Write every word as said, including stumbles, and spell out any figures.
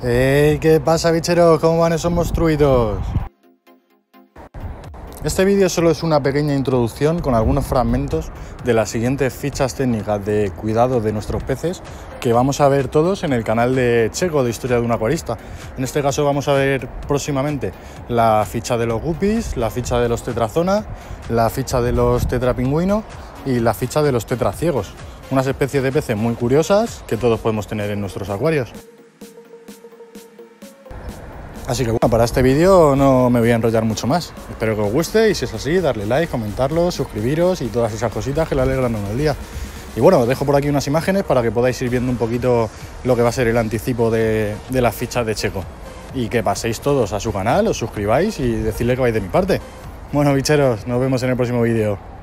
¡Ey! ¿Qué pasa, bicheros? ¿Cómo van esos monstruitos? Este vídeo solo es una pequeña introducción con algunos fragmentos de las siguientes fichas técnicas de cuidado de nuestros peces que vamos a ver todos en el canal de Checo de Historia de un Acuarista. En este caso vamos a ver próximamente la ficha de los guppies, la ficha de los tetrazona, la ficha de los tetrapingüinos y la ficha de los tetraciegos. Unas especies de peces muy curiosas que todos podemos tener en nuestros acuarios. Así que bueno, para este vídeo no me voy a enrollar mucho más. Espero que os guste y si es así, darle like, comentarlo, suscribiros y todas esas cositas que le alegran a uno el día. Y bueno, os dejo por aquí unas imágenes para que podáis ir viendo un poquito lo que va a ser el anticipo de, de las fichas de Checo. Y que paséis todos a su canal, os suscribáis y decidle que vais de mi parte. Bueno, bicheros, nos vemos en el próximo vídeo.